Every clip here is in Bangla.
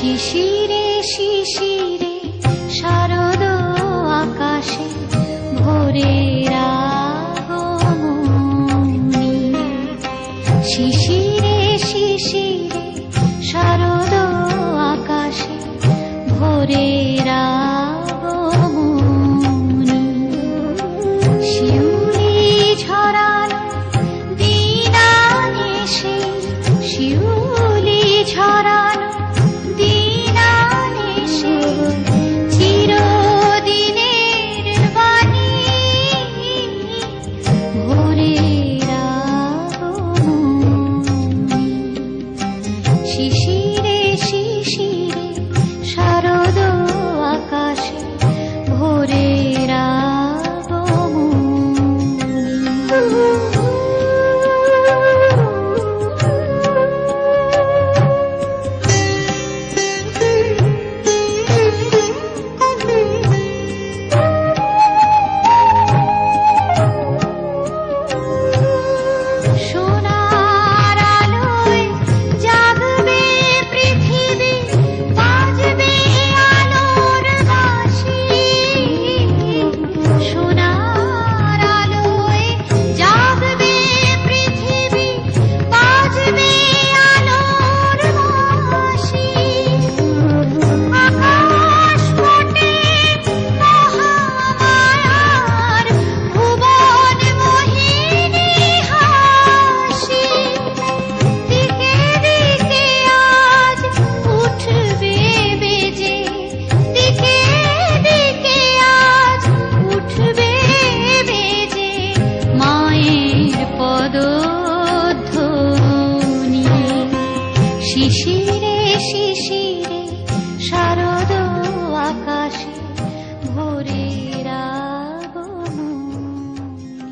শিশিরে শিশিরে শারদ আকাশে ভোরের আগমনী। শিশিরে শিশিরে শারদ আকাশে ভোরের আগমনী। শিউলি ঝরানো দিনানিশি, শিউলি ঝরানো দিনানিশি, চিরদিনের বাণী ভোরের আগমনী। শিশিরে শিশিরে শারদ আকাশে ভোরের সোনার আলোয় জাগবে পৃথিবী, বাজবে আলোর বাঁশি। সোনার আলোয় জাগবে পৃথিবী, বাজবে আলোর বাঁশি। আকাশ ফোটে মহামায়ার, ভুবন মোহিনী হাসি। দিকে দিকে আজ উঠবে বেজে, দিকে দিকে আজ উঠবে বেজে মায়ের পদধ্বনি। শিশিরে শিশিরে শারদ আকাশে ভোরের আগমনী।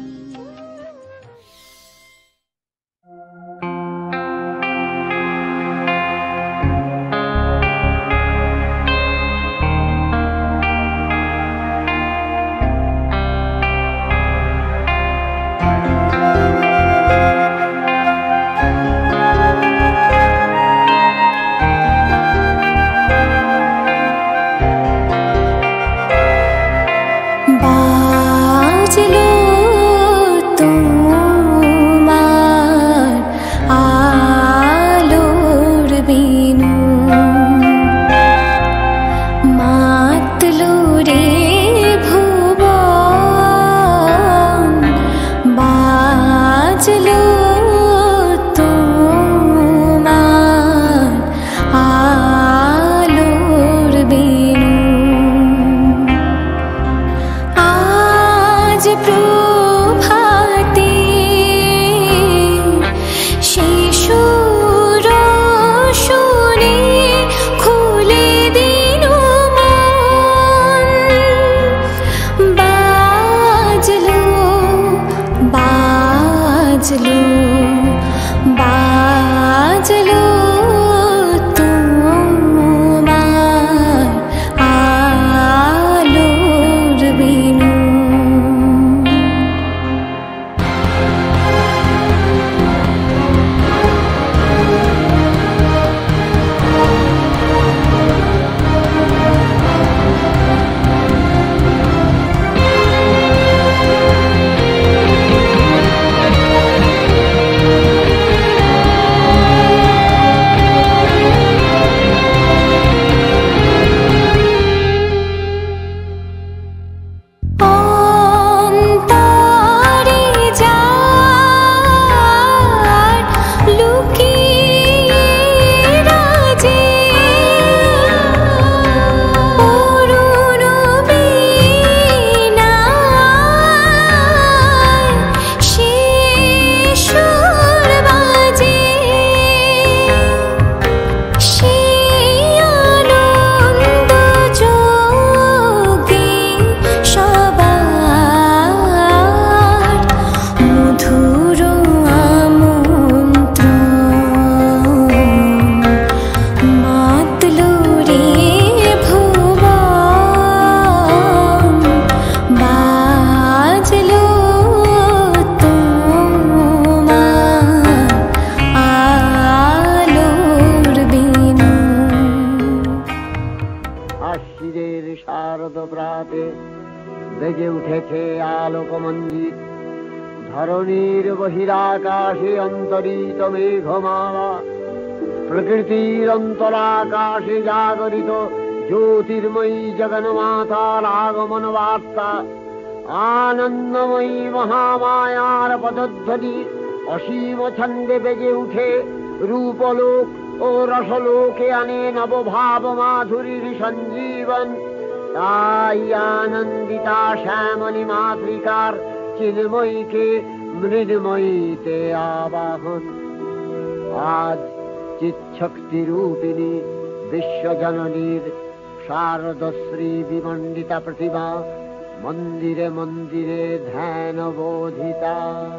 বেজে উঠেছে আলোকমঞ্জিত, ধরণীর বহিরাকাশে অন্তরিত মেঘমালা, প্রকৃতির অন্তরাকাশে জাগরিত জ্যোতির্ময়ী জগন্মাতার আগমন বার্তা, আনন্দময়ী মহামায়ার পদধ্বনি অসীম ছন্দে বেজে উঠে রূপলোক ও রসলোকে আনে নবভাব মাধুরীর সঞ্জীবন। তাই আনন্দিতা শ্যামলী মাতৃকার চিন্ময়ীকে মৃন্ময়ীতে আবাহন। আজ চিৎশক্তি রূপিণী বিশ্বজননীর শারদশ্রী বিমণ্ডিতা প্রতিমা মন্দিরে মন্দিরে ধ্যান বোধিতা।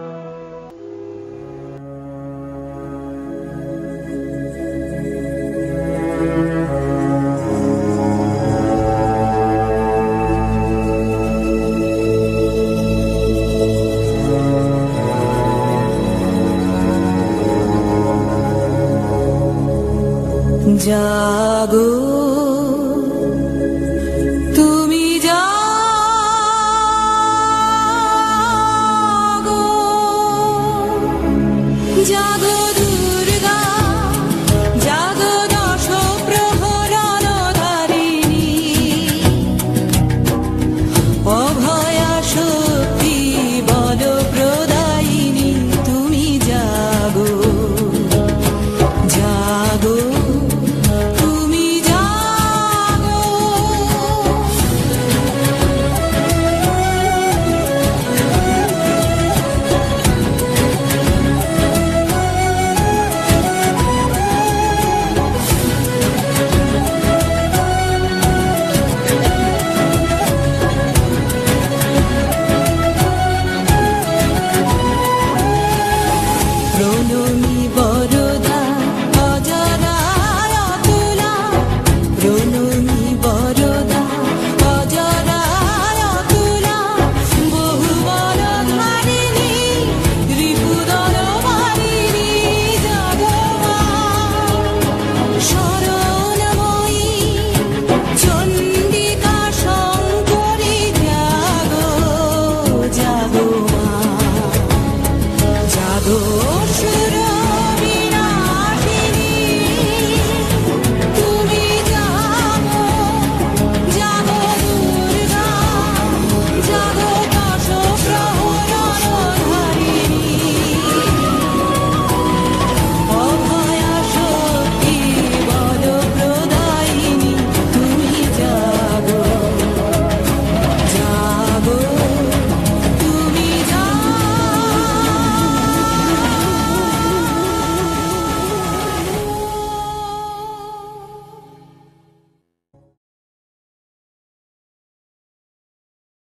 জাগো তুমি জাগো, জাগো